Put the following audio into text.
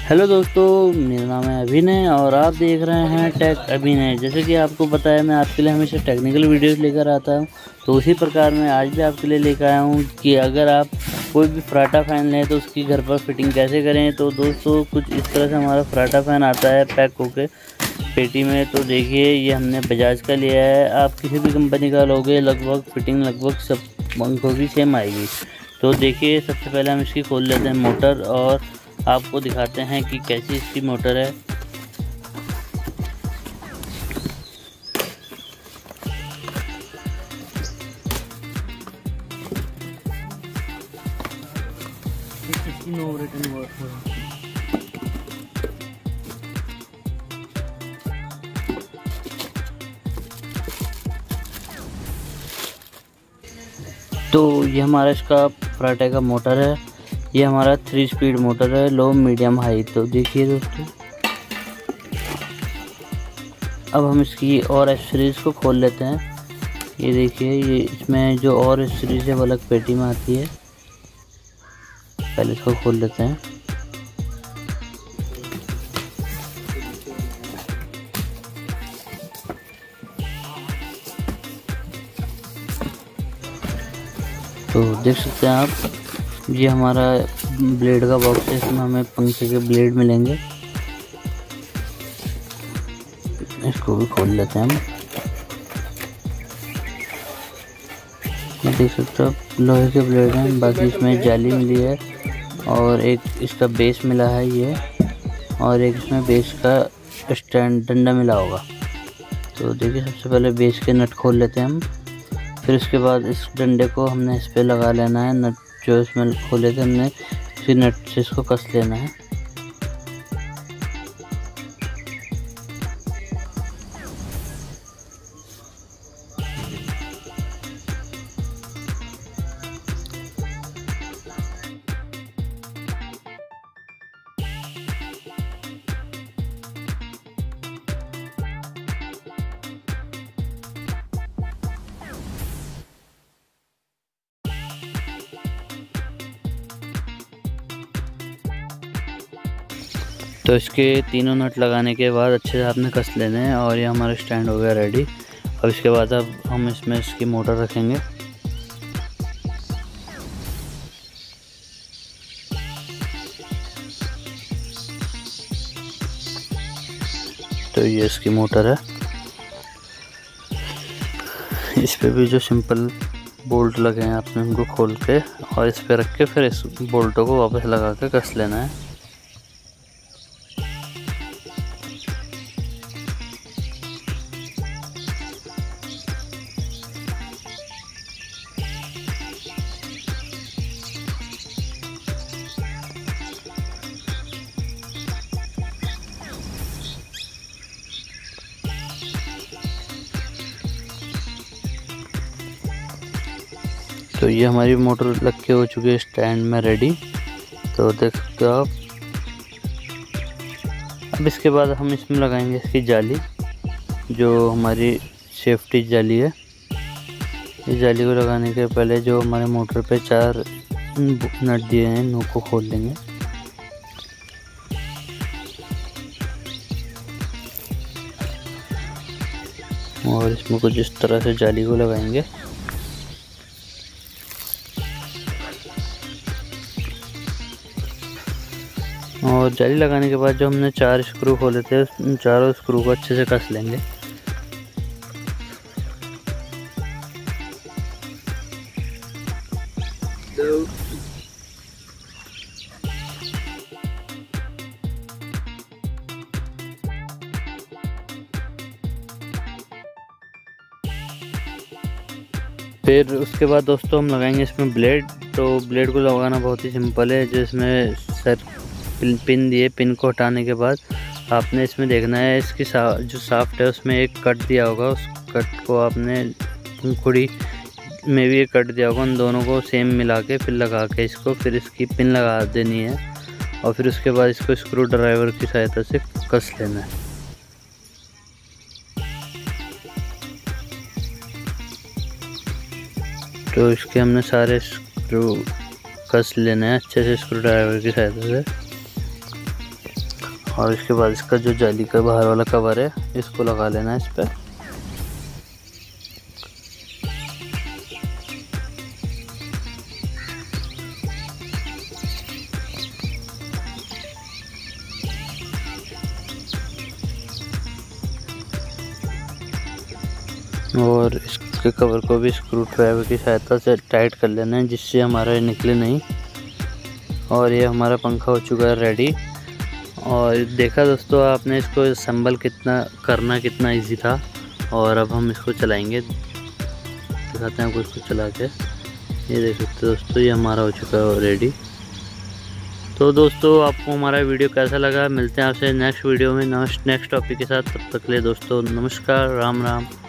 Hello दोस्तों, मेरा नाम है अभिनय और आप देख रहे हैं टेक अभिनय। जैसे कि आपको पता है, मैं आपके लिए हमेशा टेक्निकल वीडियोस लेकर आता हूं, तो उसी प्रकार मैं आज भी आपके लिए लेकर आया हूं कि अगर आप कोई भी फराटा फ़ैन लें तो उसकी घर पर फिटिंग कैसे करें। तो दोस्तों, कुछ इस तरह से हमारा फराटा फ़ैन आता है पैक होके पेटी में। तो देखिए, ये हमने बजाज का लिया है। आप किसी भी कंपनी का लोगे, लगभग फिटिंग लगभग सब पंखों की सेम आएगी। तो देखिए, सबसे पहले हम इसकी खोल लेते हैं मोटर और आपको दिखाते हैं कि कैसी इसकी मोटर है। तो ये हमारा इसका फराटे का मोटर है। ये हमारा 3 स्पीड मोटर है, लो मीडियम हाई। तो देखिए दोस्तों, अब हम इसकी और एसेसरीज़ को खोल लेते हैं। ये देखिए, ये इसमें जो और एसेसरीज़ है वो अलग पेटी में आती है। पहले इसको खोल लेते हैं। तो देख सकते हैं आप, ये हमारा ब्लेड का बॉक्स है। इसमें हमें पंखे के ब्लेड मिलेंगे। इसको भी खोल लेते हैं हम। देख सकते हो आप, लोहे के ब्लेड हैं। बाकी इसमें जाली मिली है और एक इसका बेस मिला है ये, और एक इसमें बेस का स्टैंड डंडा मिला होगा। तो देखिए, सबसे पहले बेस के नट खोल लेते हैं हम। फिर उसके बाद इस डंडे को हमने इस पे लगा लेना है। नट जो इसमें खोले थे हमने, इसी नट से इसको कस लेना है। तो इसके तीनों नट लगाने के बाद अच्छे से आपने कस लेने हैं और ये हमारा स्टैंड हो गया रेडी। अब इसके बाद अब हम इसमें इसकी मोटर रखेंगे। तो ये इसकी मोटर है। इस पे भी जो सिंपल बोल्ट लगे हैं, आपने उनको खोल के और इस पे रख के फिर इस बोल्टों को वापस लगा के कस लेना है। तो ये हमारी मोटर लग के हो चुकी है स्टैंड में रेडी। तो देख सकते हो आप। अब इसके बाद हम इसमें लगाएंगे इसकी जाली, जो हमारी सेफ्टी जाली है। इस जाली को लगाने के पहले जो हमारे मोटर पे 4 नट दिए हैं, इनको को खोल लेंगे। और इसमें कुछ इस तरह से जाली को लगाएंगे। और जाली लगाने के बाद जो हमने 4 स्क्रू खोले थे, उन चारों स्क्रू को अच्छे से कस लेंगे। फिर उसके बाद दोस्तों हम लगाएंगे इसमें ब्लेड। तो ब्लेड को लगाना बहुत ही सिंपल है। जिसमें सर पिन दिए, पिन को हटाने के बाद आपने इसमें देखना है इसकी जो शाफ्ट है उसमें एक कट दिया होगा। उस कट को आपने पंखुड़ी में भी एक कट दिया होगा, उन दोनों को सेम मिला के फिर लगा के इसको फिर इसकी पिन लगा देनी है। और फिर उसके बाद इसको स्क्रू ड्राइवर की सहायता से कस लेना है। तो इसके हमने सारे स्क्रू कस लेने हैं अच्छे से स्क्रू ड्राइवर की सहायता से। और इसके बाद इसका जो जाली का बाहर वाला कवर है इसको लगा लेना है इस पर। और इसके कवर को भी स्क्रू ड्राइवर की सहायता से टाइट कर लेना है जिससे हमारा ये निकले नहीं। और ये हमारा पंखा हो चुका है रेडी। और देखा दोस्तों आपने इसको असेंबल कितना इजी था। और अब हम इसको चलाएंगे, दिखाते हैं आपको इसको चला के। ये देख सकते हो दोस्तों, ये हमारा हो चुका है रेडी। तो दोस्तों आपको हमारा वीडियो कैसा लगा, मिलते हैं आपसे नेक्स्ट वीडियो में नेक्स्ट टॉपिक के साथ। तब तक के लिए दोस्तों नमस्कार, राम राम।